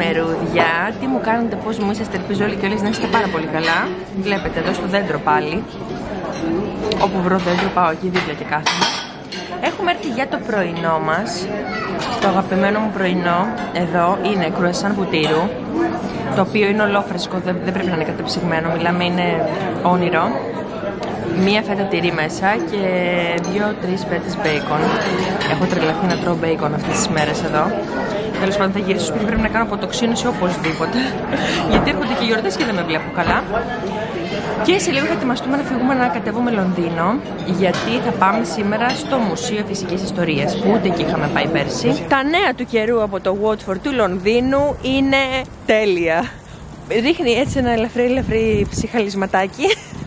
Καλημερούδια, τι μου κάνετε, πώς μου είσαστε, ελπίζω όλοι και όλες να είστε πάρα πολύ καλά. Βλέπετε εδώ στο δέντρο πάλι. Όπου βρω δέντρο πάω εκεί δίπλα και κάθομαι. Έχουμε έρθει για το πρωινό μας. Το αγαπημένο μου πρωινό εδώ είναι κρουασάν βουτύρου. Το οποίο είναι ολόφρεσκο, δεν πρέπει να είναι κατεψυγμένο, μιλάμε είναι όνειρο. Μία φέτα τυρί μέσα και 2-3 φέτες μπέικον. Έχω τρελαθεί να τρώω μπέικον αυτές τις μέρες εδώ. Τέλος πάντων θα γυρίσω σπίτι, πρέπει να κάνω αποτοξίνωση οπωσδήποτε. Γιατί έρχονται και γιορτές και δεν με βλέπω καλά. Και σε λίγο θα ετοιμαστούμε να φύγουμε να κατέβουμε Λονδίνο. Γιατί θα πάμε σήμερα στο Μουσείο Φυσικής Ιστορίας, που ούτε εκεί είχαμε πάει πέρσι. Τα νέα του καιρού από το Watford του Λονδίνου είναι τέλεια. Ρίχνει έτσι ένα ελαφρύ ψυχαλισματάκι.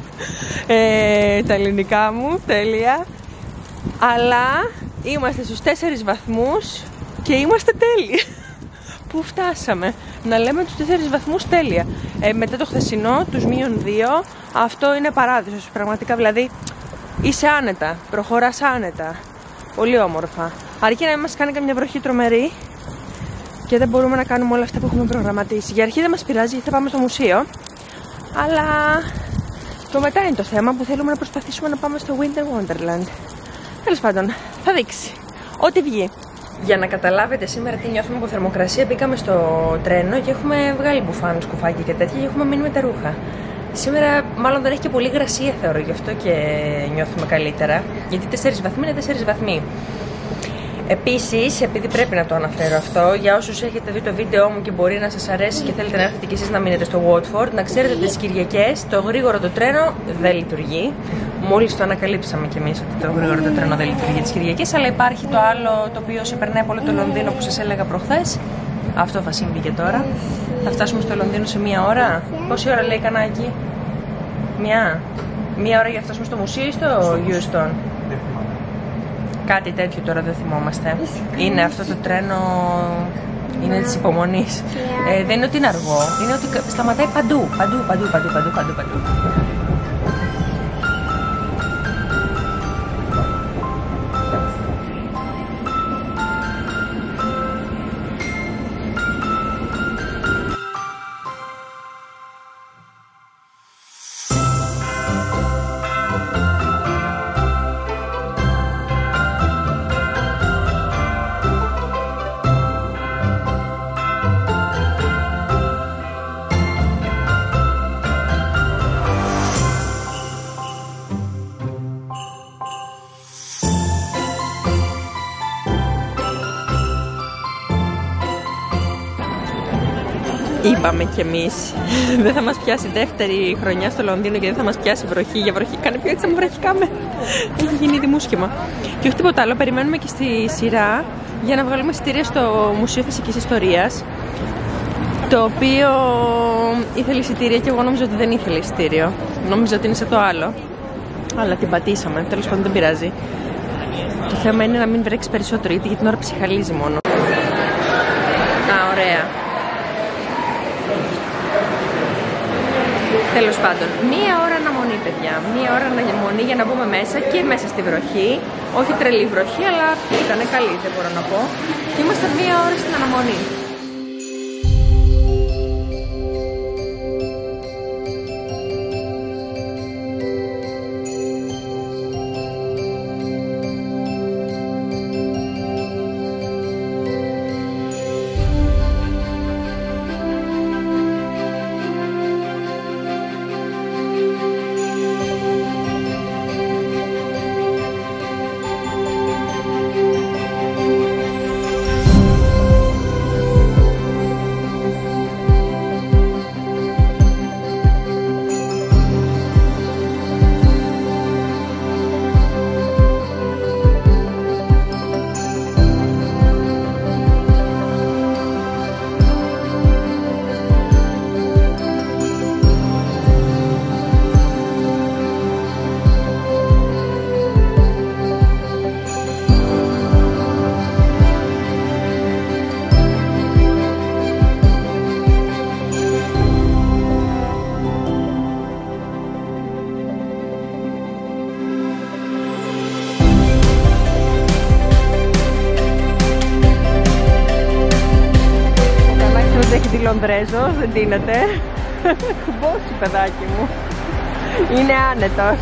Τα ελληνικά μου, τέλεια. Αλλά είμαστε στους 4 βαθμούς και είμαστε τέλειοι. Πού φτάσαμε να λέμε τους 4 βαθμούς τέλεια. Μετά το χθεσινό, τους -2, αυτό είναι παράδεισος πραγματικά. Δηλαδή είσαι άνετα, προχωράς άνετα. Πολύ όμορφα. Αρκεί να μην μας κάνει καμιά βροχή τρομερή και δεν μπορούμε να κάνουμε όλα αυτά που έχουμε προγραμματίσει. Για αρχή δεν μας πειράζει γιατί θα πάμε στο μουσείο. Αλλά το μετά είναι το θέμα που θέλουμε να προσπαθήσουμε να πάμε στο Winter Wonderland. Τέλος πάντων, θα δείξει. Ό,τι βγει. Για να καταλάβετε σήμερα τι νιώθουμε από θερμοκρασία, μπήκαμε στο τρένο και έχουμε βγάλει μπουφάν, σκουφάκι και τέτοια και έχουμε μείνει με τα ρούχα. Σήμερα μάλλον δεν έχει και πολύ υγρασία θεωρώ, γι' αυτό και νιώθουμε καλύτερα. Γιατί 4 βαθμοί είναι 4 βαθμοί. Επίσης, επειδή πρέπει να το αναφέρω αυτό, για όσους έχετε δει το βίντεο μου και μπορεί να σας αρέσει και θέλετε να έρθετε κι εσείς να μείνετε στο Watford, να ξέρετε ότι τις Κυριακές το γρήγορο το τρένο δεν λειτουργεί. Μόλις το ανακαλύψαμε κι εμείς ότι το γρήγορο το τρένο δεν λειτουργεί τις Κυριακές, αλλά υπάρχει το άλλο το οποίο σε περνάει από όλο το Λονδίνο που σας έλεγα προχθές. Αυτό θα συμβεί και τώρα. Θα φτάσουμε στο Λονδίνο σε 1 ώρα. Πόση ώρα λέει κανάκι? 1 ώρα για να φτάσουμε στο μουσείο ή στο Euston? Κάτι τέτοιο τώρα δεν θυμόμαστε. Είναι αυτό το τρένο, είναι της υπομονής. Δεν είναι ότι είναι αργό, είναι ότι σταματάει παντού. Είπαμε κι εμείς, δεν θα μας πιάσει δεύτερη χρονιά στο Λονδίνο και δεν θα μας πιάσει βροχή. Για βροχή κάνει πιο έτσι, θα μου βραχικάμε. Έχει γίνει ήδη μουσχημα. Και όχι τίποτα άλλο, περιμένουμε και στη σειρά για να βγάλουμε εισιτήρια στο Μουσείο Φυσικής Ιστορίας. Το οποίο ήθελε εισιτήρια και εγώ νόμιζα ότι δεν ήθελε εισιτήριο. Νόμιζα ότι είναι σε το άλλο. Αλλά την πατήσαμε, τέλος πάντων δεν πειράζει. Το θέμα είναι να μην βρέξει περισσότερο, γιατί για την ώρα ψυχαλίζει μόνο. Ωραία. Τέλος πάντων, 1 ώρα αναμονή, παιδιά. 1 ώρα αναμονή για να μπούμε μέσα και μέσα στη βροχή. Όχι τρελή βροχή, αλλά ήταν καλή, δεν μπορώ να πω. Και είμαστε 1 ώρα στην αναμονή. Ανδρέζος, δεν τίνεται. Κουμπώσει, παιδάκι μου. Είναι άνετος.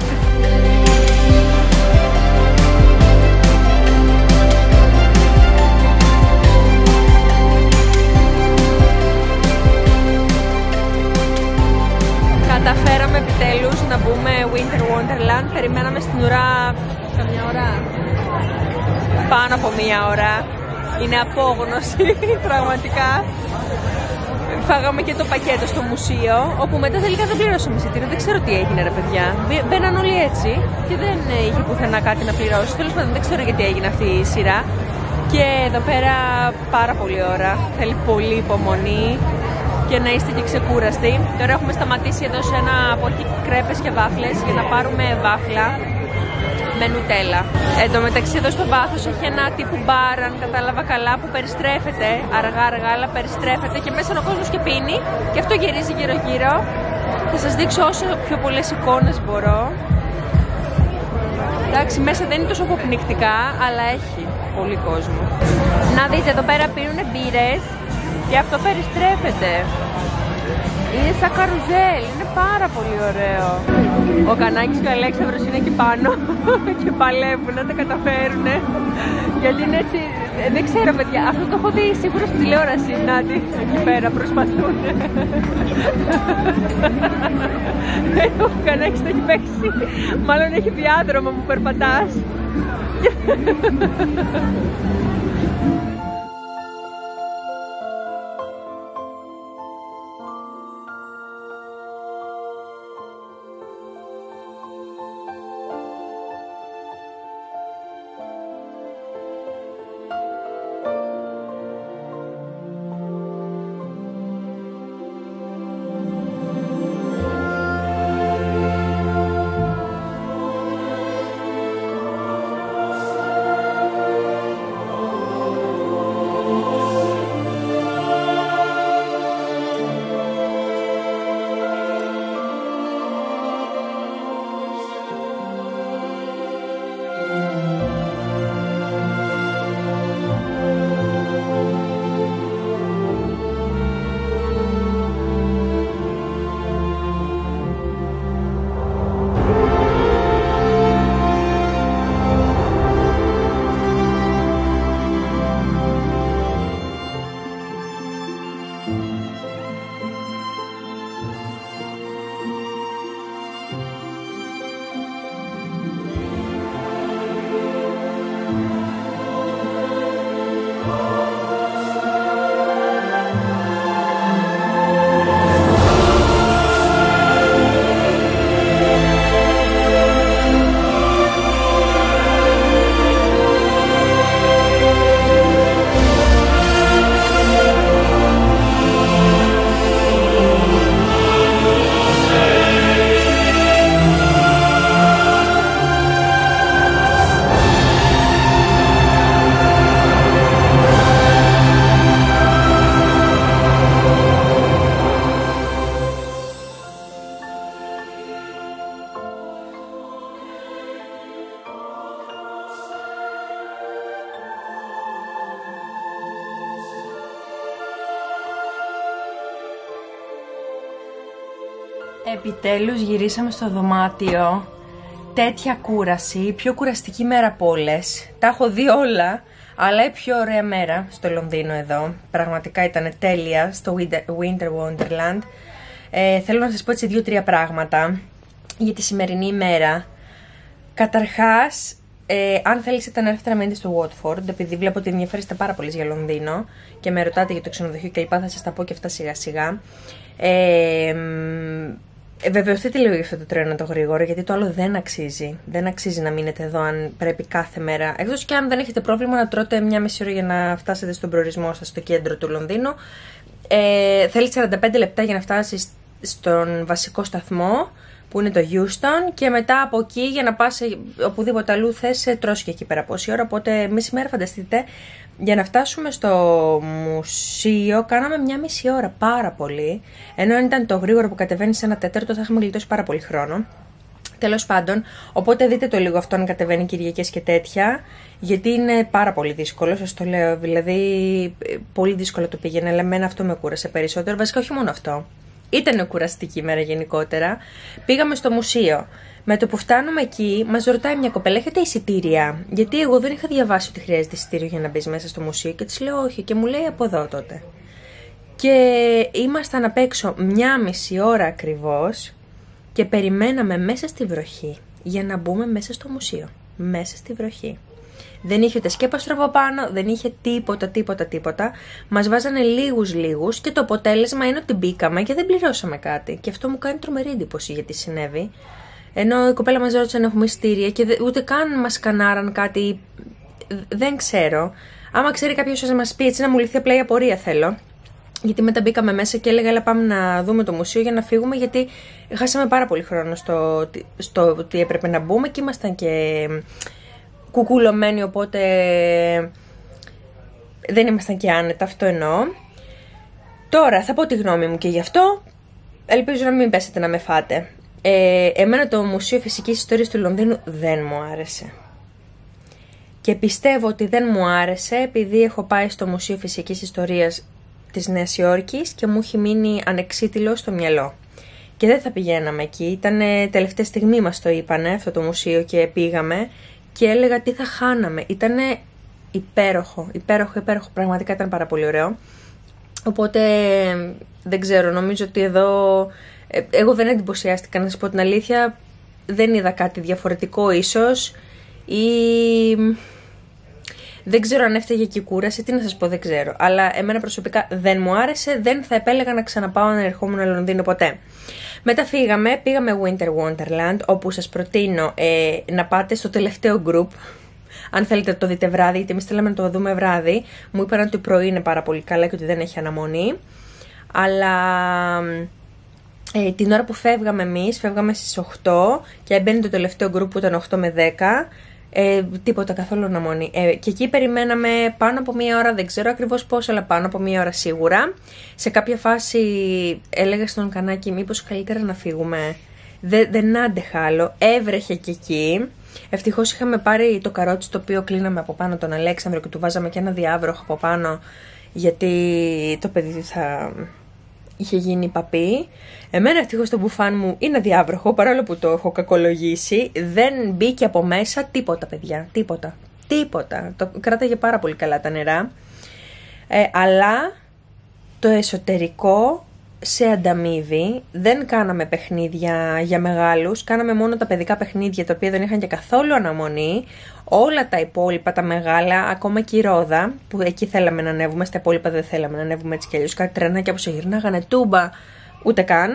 Καταφέραμε επιτέλους να μπούμε Winter Wonderland. Περιμέναμε στην ουρά καμιά ώρα, πάνω από μία ώρα. Είναι απόγνωση πραγματικά. Φάγαμε και το πακέτο στο μουσείο, όπου μετά τελικά δεν πληρώσαμε εισιτήριο. Δεν ξέρω τι έγινε, ρε παιδιά. Μπαίναν όλοι έτσι και δεν είχε πουθενά κάτι να πληρώσει. Τέλος πάντων, δεν ξέρω γιατί έγινε αυτή η σειρά. Και εδώ πέρα πάρα πολλή ώρα. Θέλει πολύ υπομονή και να είστε και ξεκούραστοι. Τώρα έχουμε σταματήσει εδώ σε ένα από εκεί κρέπες και βάφλες για να πάρουμε βάφλα με νουτέλα. Εν τω μεταξύ εδώ στο βάθος έχει ένα τύπου μπαρ, αν κατάλαβα καλά, που περιστρέφεται αργά αλλά περιστρέφεται και μέσα είναι ο κόσμος και πίνει και αυτό γυρίζει γύρω γύρω. Θα σας δείξω όσο πιο πολλές εικόνες μπορώ. Εντάξει, μέσα δεν είναι τόσο αποπνικτικά, αλλά έχει πολύ κόσμο. Να δείτε, εδώ πέρα πίνουν μπύρες και αυτό περιστρέφεται. Είναι σαν καρουζέλ, είναι πάρα πολύ ωραίο. Ο Κανάκης και ο Αλέξανδρος είναι εκεί πάνω και παλεύουν να τα καταφέρουν. Γιατί είναι έτσι, δεν ξέρω παιδιά, αυτό το έχω δει σίγουρα στην τηλεόραση. Νάτι, εκεί πέρα προσπαθούν. Ο Κανάκης το έχει παίξει, μάλλον έχει διάδρομο που περπατάς. Επιτέλους γυρίσαμε στο δωμάτιο. Τέτοια κούραση, η πιο κουραστική μέρα από όλες. Τα έχω δει όλα, αλλά η πιο ωραία μέρα στο Λονδίνο εδώ. Πραγματικά ήταν τέλεια στο Winter Wonderland. Θέλω να σας πω έτσι 2-3 πράγματα για τη σημερινή ημέρα. Καταρχάς, αν θέλετε να έρθετε να μείνετε στο Watford, επειδή βλέπω ότι ενδιαφέρεστε πάρα πολύ για Λονδίνο και με ρωτάτε για το ξενοδοχείο κλπ, θα σας τα πω και αυτά σιγά σιγά. Βεβαιωθείτε λίγο για αυτό το τρένο το γρήγορο, γιατί το άλλο δεν αξίζει. Δεν αξίζει να μείνετε εδώ αν πρέπει κάθε μέρα. Εκτός και αν δεν έχετε πρόβλημα να τρώτε μια μισή ώρα για να φτάσετε στον προορισμό σας στο κέντρο του Λονδίνου. Θέλει 45 λεπτά για να φτάσεις στον βασικό σταθμό, που είναι το Euston, και μετά από εκεί για να πας οπουδήποτε αλλού θες, τρως και εκεί πέρα πόση ώρα. Οπότε μισή μέρα, φανταστείτε, για να φτάσουμε στο μουσείο κάναμε μια μισή ώρα, πάρα πολύ. Ενώ αν ήταν το γρήγορο που κατεβαίνει σε ένα τέταρτο θα είχαμε γλιτώσει πάρα πολύ χρόνο. Τέλος πάντων, οπότε δείτε το λίγο αυτό αν κατεβαίνει Κυριακές και τέτοια, γιατί είναι πάρα πολύ δύσκολο, σας το λέω, δηλαδή πολύ δύσκολο το πήγαινε, αλλά εμένα αυτό με κούρασε περισσότερο, βασικά όχι μόνο αυτό. Ήταν κουραστική ημέρα γενικότερα. Πήγαμε στο μουσείο. Με το που φτάνουμε εκεί, μας ρωτάει μια κοπέλα: έχετε εισιτήρια? Γιατί εγώ δεν είχα διαβάσει ότι χρειάζεται εισιτήριο για να μπει μέσα στο μουσείο, και της λέω όχι, και μου λέει από εδώ τότε. Και ήμασταν απ' έξω 1,5 ώρα ακριβώς και περιμέναμε μέσα στη βροχή για να μπούμε μέσα στο μουσείο. Μέσα στη βροχή. Δεν είχε ούτε σκέπαστρο από πάνω, δεν είχε τίποτα. Μας βάζανε λίγους και το αποτέλεσμα είναι ότι μπήκαμε και δεν πληρώσαμε κάτι. Και αυτό μου κάνει τρομερή εντύπωση γιατί συνέβη. Ενώ η κοπέλα μας ρώτησε αν έχουμε εισιτήρια και ούτε καν μας σκανάραν κάτι. Δεν ξέρω. Άμα ξέρει κάποιος να μας πει, έτσι να μου λυθεί απλά η απορία θέλω. Γιατί μετά μπήκαμε μέσα και έλεγα έλα πάμε να δούμε το μουσείο για να φύγουμε, γιατί χάσαμε πάρα πολύ χρόνο στο ότι έπρεπε να μπούμε και ήμασταν και κουκουλωμένοι, οπότε δεν ήμασταν και άνετα, αυτό εννοώ. Τώρα θα πω τη γνώμη μου και γι' αυτό, ελπίζω να μην πέσετε να με φάτε. Εμένα το Μουσείο Φυσικής Ιστορίας του Λονδίνου δεν μου άρεσε. Και πιστεύω ότι δεν μου άρεσε επειδή έχω πάει στο Μουσείο Φυσικής Ιστορίας της Νέας Υόρκης και μου έχει μείνει ανεξίτηλο στο μυαλό. Και δεν θα πηγαίναμε εκεί, ήταν τελευταία στιγμή μας το είπανε αυτό το μουσείο και πήγαμε και έλεγα τι θα χάναμε. Ήτανε υπέροχο, πραγματικά ήταν πάρα πολύ ωραίο. Οπότε δεν ξέρω, νομίζω ότι εδώ εγώ δεν εντυπωσιάστηκα, να σας πω την αλήθεια, δεν είδα κάτι διαφορετικό ίσως ή δεν ξέρω αν έφταιγε και η κούραση, τι να σας πω, δεν ξέρω. Αλλά εμένα προσωπικά δεν μου άρεσε, δεν θα επέλεγα να ξαναπάω να ερχόμουν Λονδίνο ποτέ. Μετά πήγαμε Winter Wonderland, όπου σας προτείνω να πάτε στο τελευταίο group. Αν θέλετε να το δείτε βράδυ, γιατί εμείς θέλαμε να το δούμε βράδυ. Μου είπαν ότι πρωί είναι πάρα πολύ καλά και ότι δεν έχει αναμονή. Αλλά την ώρα που φεύγαμε εμείς, φεύγαμε στις 8 και έμπαινε το τελευταίο group που ήταν 8 με 10. Τίποτα, καθόλου αναμονή. Και εκεί περιμέναμε πάνω από 1 ώρα, δεν ξέρω ακριβώς πόσο, αλλά πάνω από 1 ώρα σίγουρα. Σε κάποια φάση έλεγα στον Κανάκη μήπως καλύτερα να φύγουμε. Δεν άντεχα άλλο. Έβρεχε και εκεί. Ευτυχώς είχαμε πάρει το καρότσι το οποίο κλείναμε από πάνω τον Αλέξανδρο και του βάζαμε και ένα διάβροχο από πάνω, γιατί το παιδί θα είχε γίνει παπί. Εμένα ευτυχώς το μπουφάν μου είναι διάβροχο, παρόλο που το έχω κακολογήσει. Δεν μπήκε από μέσα τίποτα, παιδιά. Τίποτα. Το κράταγε πάρα πολύ καλά τα νερά. Αλλά το εσωτερικό σε ανταμείβει. Δεν κάναμε παιχνίδια για μεγάλους. Κάναμε μόνο τα παιδικά παιχνίδια, τα οποία δεν είχαν και καθόλου αναμονή. Όλα τα υπόλοιπα, τα μεγάλα, ακόμα και η Ρόδα, που εκεί θέλαμε να ανέβουμε, στα υπόλοιπα δεν θέλαμε να ανέβουμε έτσι κι αλλιώς. Κάτι τρενάκια που σε γυρνάγανε, τούμπα, ούτε καν.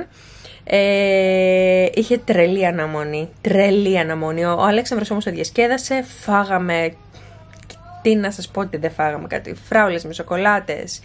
Είχε τρελή αναμονή. Ο Αλέξανδρος όμως το διασκέδασε. Φάγαμε, τι να σας πω ότι δεν φάγαμε, κάτι φράουλες με σοκολάτες,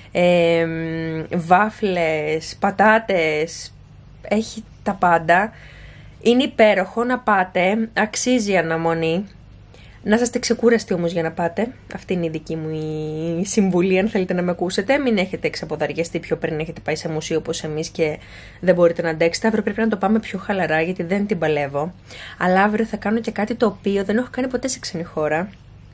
βάφλες, πατάτες, έχει τα πάντα. Είναι υπέροχο να πάτε, αξίζει η αναμονή. Να είστε ξεκούραστοι όμως για να πάτε. Αυτή είναι η δική μου η συμβουλή, αν θέλετε να με ακούσετε. Μην έχετε εξαποδαριαστεί πιο πριν, έχετε πάει σε μουσείο όπως εμείς και δεν μπορείτε να αντέξετε. Αύριο πρέπει να το πάμε πιο χαλαρά, γιατί δεν την παλεύω. Αλλά αύριο θα κάνω και κάτι το οποίο δεν έχω κάνει ποτέ σε ξένη χώρα.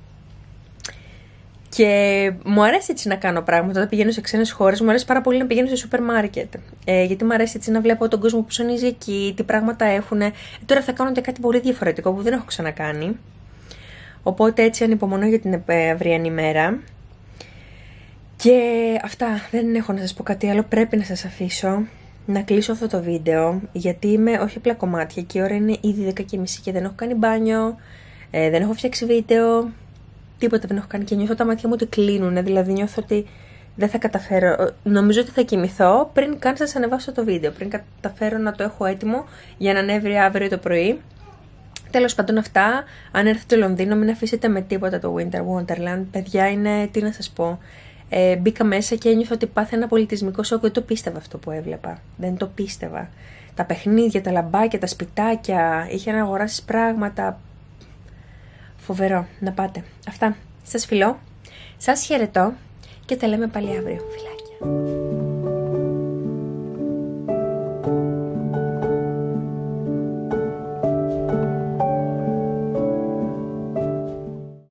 Και μου αρέσει έτσι να κάνω πράγματα όταν πηγαίνω σε ξένες χώρες. Μου αρέσει πάρα πολύ να πηγαίνω σε σούπερ μάρκετ. Γιατί μου αρέσει έτσι να βλέπω τον κόσμο που ψωνίζει εκεί, τι πράγματα έχουν. Τώρα θα κάνω και κάτι πολύ διαφορετικό που δεν έχω ξανακάνει. Οπότε έτσι ανυπομονώ για την αυριανή μέρα. Και αυτά, δεν έχω να σας πω κάτι άλλο. Πρέπει να σας αφήσω να κλείσω αυτό το βίντεο, γιατί είμαι όχι απλά κομμάτια και η ώρα είναι ήδη 10:30 και δεν έχω κάνει μπάνιο, δεν έχω φτιάξει βίντεο, τίποτα δεν έχω κάνει και νιώθω τα μάτια μου ότι κλείνουν, δηλαδή νιώθω ότι δεν θα καταφέρω. Νομίζω ότι θα κοιμηθώ πριν καν σας ανεβάσω το βίντεο, πριν καταφέρω να το έχω έτοιμο για να ανέβει αύριο το πρωί. Τέλος πάντων αυτά, αν έρθετε στο Λονδίνο μην αφήσετε με τίποτα το Winter Wonderland. Παιδιά, είναι, τι να σας πω, μπήκα μέσα και ένιωθα ότι πάθη ένα πολιτισμικό σοκ. Δεν το πίστευα αυτό που έβλεπα, δεν το πίστευα. Τα παιχνίδια, τα λαμπάκια, τα σπιτάκια, είχε να αγοράσεις πράγματα. Φοβερό, να πάτε. Αυτά, σας φιλώ, σας χαιρετώ και τα λέμε πάλι αύριο.